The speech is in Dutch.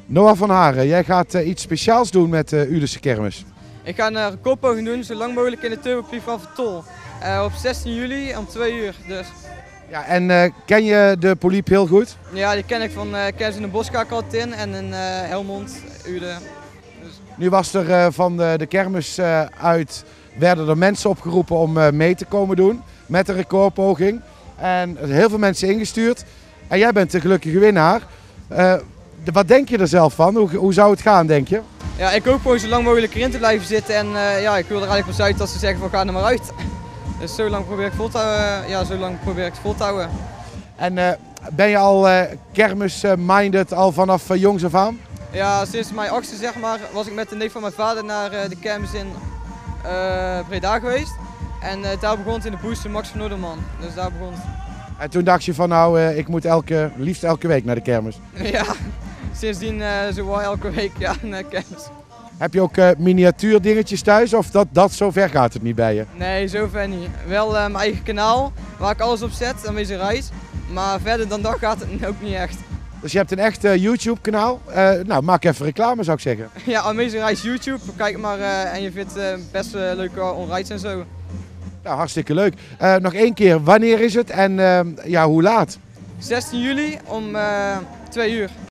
Noah van Haren, jij gaat iets speciaals doen met de Udense Kermis. Ik ga een recordpoging doen, zo lang mogelijk in de Turbopiep van Vertol. Op 16 juli om 2 uur. Dus. Ja, en ken je de poliep heel goed? Ja, die ken ik van Kermis in de Boskaak altijd in en in Helmond, Uden. Dus. Nu was er van de kermis uit, werden er mensen opgeroepen om mee te komen doen met de recordpoging. En heel veel mensen ingestuurd. En jij bent de gelukkige winnaar. Wat denk je er zelf van? Hoe zou het gaan, denk je? Ja, ik hoop gewoon zo lang mogelijk erin te blijven zitten en ja, ik wil er eigenlijk van uit dat ze zeggen van ga er maar uit. Dus zo lang probeer ik vol te houden. Ja, zo lang probeer ik het vol te houden. En ben je al kermis-minded al vanaf jongs af aan? Ja, sinds mijn 8e zeg maar was ik met de neef van mijn vader naar de kermis in Breda geweest. En daar begon het in de booster Max van Noorderman. Dus daar begon het. En toen dacht je van nou, ik moet liefst elke week naar de kermis. Ja, sindsdien zo wel elke week ja, naar de kermis. Heb je ook miniatuur dingetjes thuis of dat zover gaat het niet bij je? Nee, zover niet. Wel mijn eigen kanaal waar ik alles op zet, Amazing Reis. Maar verder dan dat gaat het ook niet echt. Dus je hebt een echt YouTube kanaal. Nou, maak even reclame zou ik zeggen. Ja, Amazing Reis YouTube. Kijk maar en je vindt best leuke onrides en zo. Nou, hartstikke leuk. Nog één keer, wanneer is het en ja, hoe laat? 16 juli om 2 uur.